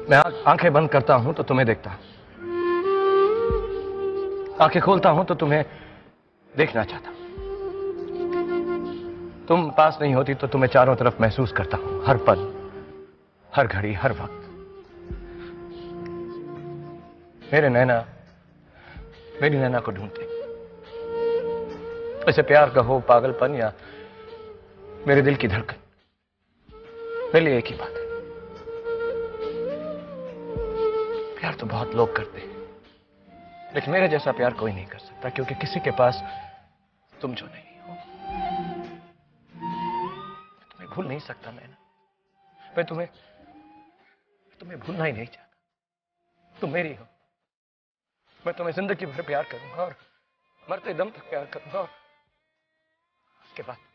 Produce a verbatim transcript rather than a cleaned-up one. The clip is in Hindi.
मैं आंखें बंद करता हूं तो तुम्हें देखता हूं, आंखें खोलता हूं तो तुम्हें देखना चाहता हूं। तुम पास नहीं होती तो तुम्हें चारों तरफ महसूस करता हूं, हर पल, हर घड़ी, हर वक्त। मेरे नैना मेरी नैना को ढूंढते, इसे प्यार कहो, पागलपन, या मेरे दिल की धड़कन, मेरे लिए एक ही बात है। प्यार तो बहुत लोग करते हैं, लेकिन मेरे जैसा प्यार कोई नहीं कर सकता, क्योंकि किसी के पास तुम जो नहीं हो। मैं तुम्हें भूल नहीं सकता नैना, मैं तुम्हें तुम्हें भूलना ही नहीं चाहता। तुम मेरी हो, मैं तुम्हें जिंदगी भर प्यार करूंगा और मरते दम तक प्यार करूंगा, और उसके बाद